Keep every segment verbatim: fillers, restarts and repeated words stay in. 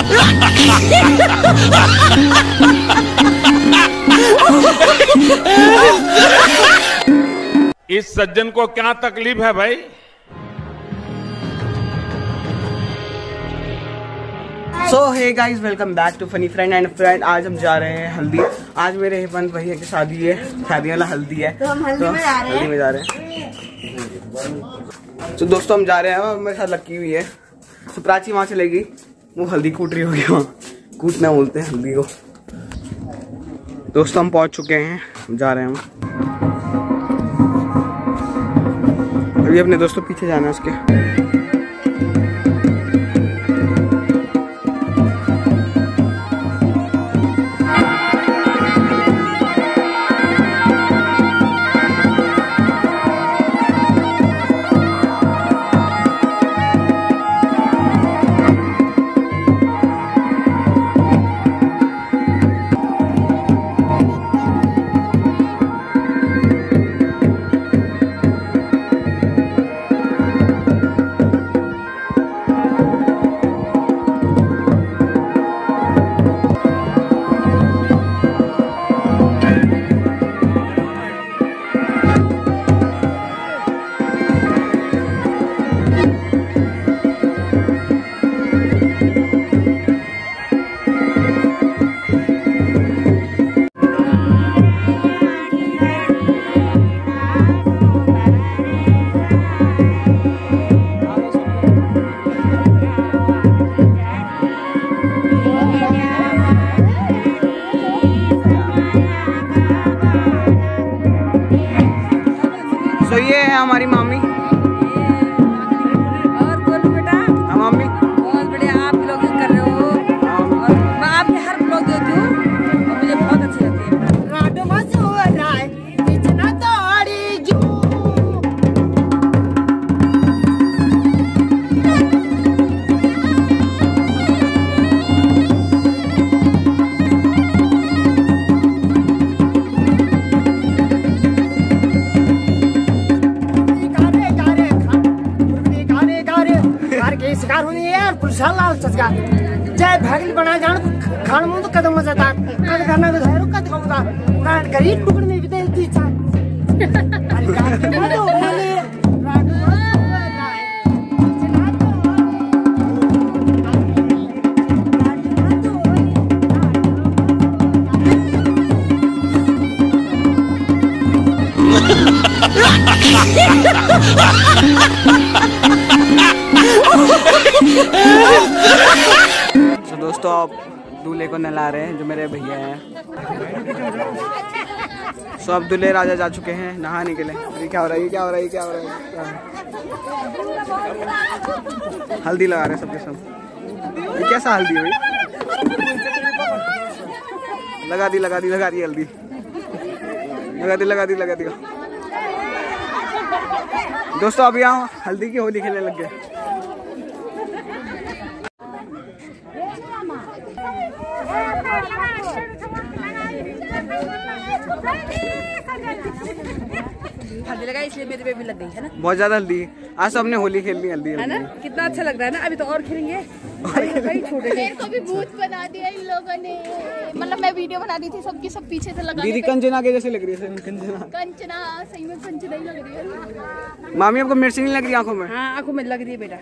इस सज्जन को क्या तकलीफ है भाई? So hey guys, welcome back to funny friend and friend. आज हम जा रहे हैं हल्दी। आज मेरे हेमंत भैया की शादी है, शादी वाला हल्दी है, तो हम हल्दी, तो में, जा रहे हल्दी में जा रहे हैं। तो दोस्तों हम जा रहे हैं, और मेरे साथ लक्की हुई है। तो प्राची वहां चलेगी, वो हल्दी कूट रही होगी, वहाँ कूटना बोलते हैं हल्दी को। दोस्तों हम पहुंच चुके हैं, हम जा रहे हैं। हम अभी अपने दोस्तों पीछे जाना है उसके। तो ये है हमारी मामी। और बोलो बेटा। हाँ मामी, बहुत बढ़िया, आप ब्लॉगिंग कर रहे हो और मैं आपके हर ब्लॉग देखती हूँ और मुझे बहुत अच्छी लगती है। शिकार होनी है यार, पुलिस लाल चचका जय भागल बना जान खान मुंह तो कदम मजाता कद करना विधायक कद खाऊंगा प्राण करी टुकड़ में भी दी था अरे का तो वाले तो दोस्तों आप दूल्हे को नहला रहे हैं, जो मेरे भैया हैं। सो अब दूल्हे राजा जा चुके हैं नहाने के लिए। ये क्या हो रहा है, ये क्या हो रहा है, ये क्या हो रहा है? हल्दी लगा रहे हैं सबके सब। ये कैसा हल्दी हुई? लगा दी लगा दी लगा दी हल्दी, लगा दी लगा दी लगा दी। दोस्तों अब यहाँ हल्दी की होली खेलने लग गए। हल्दी लगा इसलिए मेरे पे भी लग गई है ना, बहुत ज्यादा हल्दी। आज सबने होली खेल ली हल्दी है ना। कितना अच्छा लग रहा है ना, अभी तो और खेलेंगे। छोटे मेरे को भी भूत बना दिया इन लोगों ने। मतलब मैं वीडियो बना दी थी, सबकी सब पीछे से लगा। दीदी कंचना के जैसे लग रही है। कंचना कंचना सही में कंचना ही लग रही है। मामी आपको मिर्ची नहीं लग रही आंखों में? हाँ आंखों में लग रही है बेटा।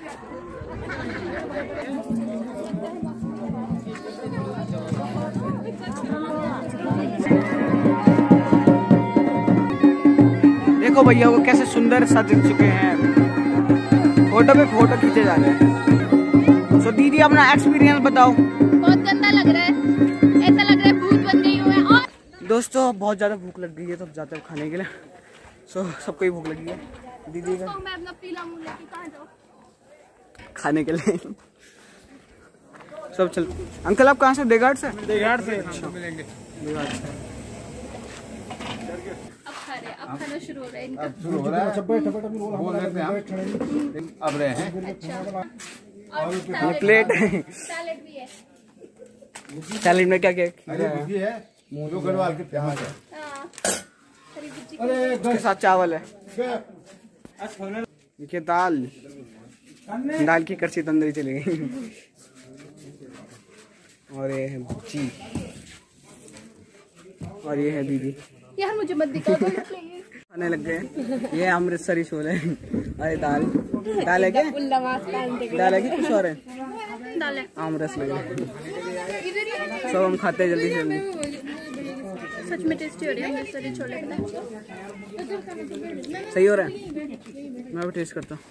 देखो भैया वो कैसे सुंदर सज चुके हैं, फोटो पे फोटो खींचे जा रहे हैं। तो दीदी अपना एक्सपीरियंस बताओ। बहुत गंदा लग रहा है, ऐसा लग रहा है भूत बन गई हूँ मैं। और दोस्तों बहुत ज्यादा भूख लग गई है, तो जाते हैं खाने के लिए। सो सबको ही भूख लगी है। दीदी का तो मैं अपना पीला मुंह लेके कहाँ जाऊँ खाने के लिए सब चल। अंकल आप कहाँ से? देघाट से? देघाट से मिलेंगे। देघाट से अब खा रहे, अब खाना शुरू हो रहा है इनका। अब शुरू हो रहा है। बोल रहे थे हम अब रहे हैं। अच्छा, और प्लेट है, सैलेड भी है। सैलेड में क्या क्या है? जो गढ़वाल के प्याज है, उसके साथ चावल है। देखिए दाल, दाल की कड़छी तंदूरी चली गई। और ये है जी, और ये है दीदी। यार मुझे मत दिखाओ तो प्लीज। खाने लग गए। ये अमृतसरी छोले, अरे दाल दाल है क्या, दाल है कि कुछ और है, आमरस लग रहा है। सब हम खाते हैं जल्दी से जल्दी। सच में टेस्टी हो रही है अमृतसरी छोले। सही हो रहा है, मैं भी टेस्ट करता हूँ।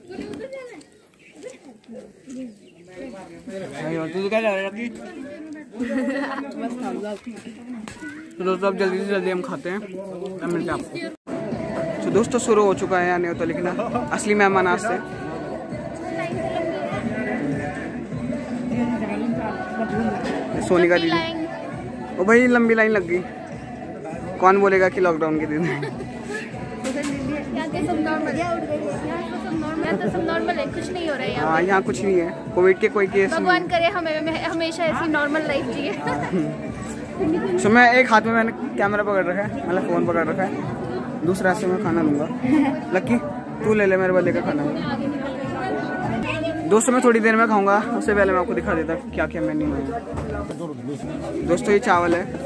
तू क्या जा रहा है? तो दोस्तों अब जल्दी से जल्दी हम खाते हैं, तब मिलते हैं आपको। तो दोस्तों शुरू हो चुका है या नहीं होता, लेकिन असली मेहमान आज से सोनिका दीदी। ओ भाई लंबी लाइन लग गई, कौन बोलेगा कि लॉकडाउन के दिन। कुछ नहीं हो रहा है हाँ यहाँ कुछ नहीं है, कोविड के कोई केस। भगवान करे हमें हमेशा ऐसी नॉर्मल लाइफ जिए। सो मैं एक हाथ में मैंने कैमरा पकड़ रखा है, मतलब फोन पकड़ रखा है, दूसरे हाथ से मैं खाना लूंगा। लक्की तू ले ले मेरे वाले का खाना। दोस्तों मैं थोड़ी देर में खाऊंगा, उससे पहले मैं आपको दिखा देता क्या क्या मेन्यू है। दोस्तों ये चावल है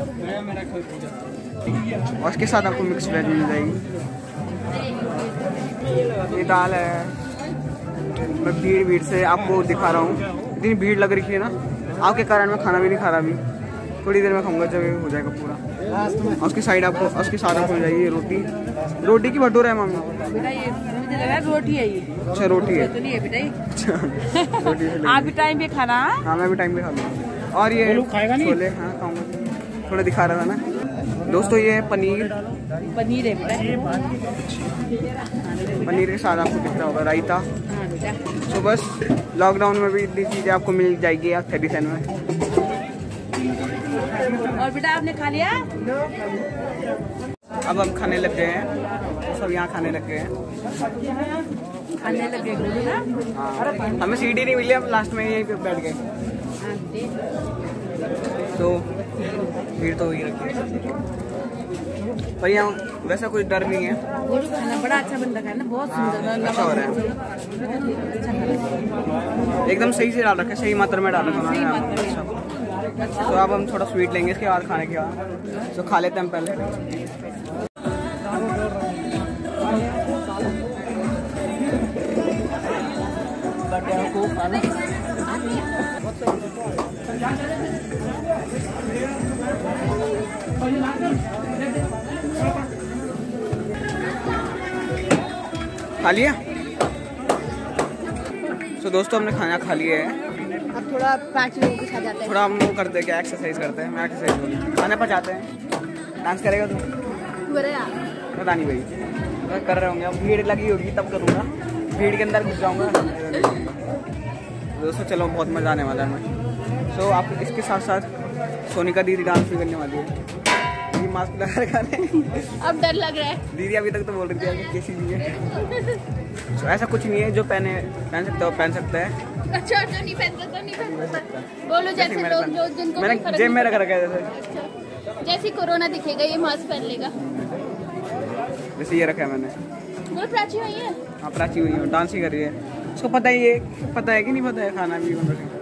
और उसके साथ आपको मिक्स वेज मिल जाएगी। ये दाल है। मैं भीड़ भीड़ से आपको दिखा रहा हूँ, इतनी भीड़ लग रही है ना, आपके कारण मैं खाना भी नहीं खा रहा अभी, थोड़ी देर में खाऊंगा जब ये हो जाएगा पूरा। और उसकी साइड आपको, उसके साथ आपको मिल जाएगी ये रोटी। रोटी की भटूरा है मम्मी? बेटा ये मुझे लगा रोटी है ये। अच्छा रोटी है, तो नहीं है बेटा ये। अच्छा रोटी से आप भी टाइम पे खाना। हाँ मैं भी टाइम पे खा लूँगा। और ये छोले, हाँ खाऊंगा, थोड़ा दिखा रहा था ना। दोस्तों ये है पनीर, पनीर है बेटा, पनीर के साथ आपको दिख रहा होगा रायता। तो बस लॉकडाउन में भी इतनी चीज़ें आपको मिल जाएगी आप थर्टी सेवन में। और बेटा आपने खा लिया? अब हम खाने लग गए हैं, सब यहाँ खाने लग गए हैं, खाने लग गए ना। हाँ हमें सीढ़ी नहीं मिली, हम लास्ट में यहीं पे बैठ गए। तो भीड़ तो वही रखी, पर यहाँ वैसा कोई डर नहीं है। खाना बड़ा अच्छा बनता है ना, बहुत सुंदर अच्छा हो रहा है, एकदम सही से डाल रखा है, सही मात्रा में डाल रखा है। तो अब हम थोड़ा स्वीट लेंगे इसके बाद, खाने के बाद तो खा लेते हैं हम पहले। खा लिया? तो दोस्तों हमने खाना खा लिया है, अब थोड़ा पाँच लोगों के साथ जाते हैं, थोड़ा हम वो करते हैं क्या, एक्सरसाइज करते हैं। मैं एक्सरसाइज खाने पर जाते हैं। डांस करेगा तू? पता नहीं भाई, मैं कर रहे होंगे, अब भीड़ लगी होगी तब करूँगा, भीड़ के अंदर घुस जाऊँगा। दोस्तों चलो बहुत मज़ा आने वाला है मैं। तो आप इसके साथ साथ सोनिका दीदी डांस भी करने वाली है। ये मास्क लगा रखा है, अब डर लग रहा है। दीदी अभी तक तो बोल रही थी कैसी भी है। तो ऐसा कुछ नहीं है, जो पहने पहन सकता है वो पहन सकता है। अच्छा जो नहीं पहन सकता नहीं पहन सकता, बोलो जैसे लोग जो जिनको मैंने जेब में रख रखा है जैसे। अच्छा जैसे कोरोना दिखेगा ये मास्क पहन लेगा, जैसे ये रखा है मैंने। वो प्राची हुई है। हाँ प्राची हुई है, डांस ही कर रही है। उसको पता ही है, पता है कि नहीं पता है, खाना भी बन रहा है।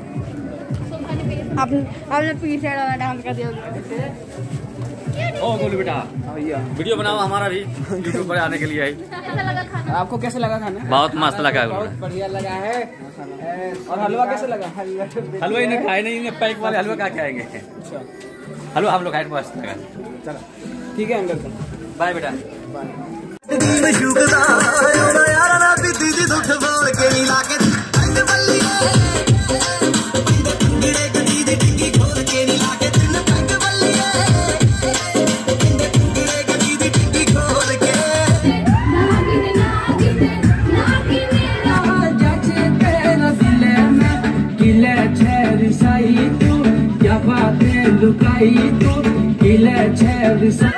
आपने आपने पीछे वाला डांस कर दिया। ओ गोलू बेटा भैया वीडियो बनाओ हमारा भी यूट्यूब पर आने के लिए। कैसा लगा खाना? आपको कैसे लगा खाना? बहुत मस्त लगा, बहुत बढ़िया लगा है। और हलवा कैसे लगा? हलवा इन्हें खाए नहीं, इन्हें पैक वाले हलवा क्या खाएंगे। अच्छा हलवा हम लोग खाए, मस्त लगा। चलो ठीक है अंकल, बाय बेटा। लुकाई तू किले छे